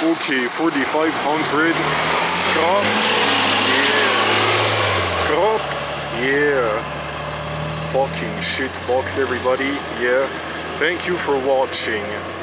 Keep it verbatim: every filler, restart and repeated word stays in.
Okay, forty-five hundred. Scrap. Yeah. Scrap. Yeah. Fucking shit box, everybody. Yeah. Thank you for watching.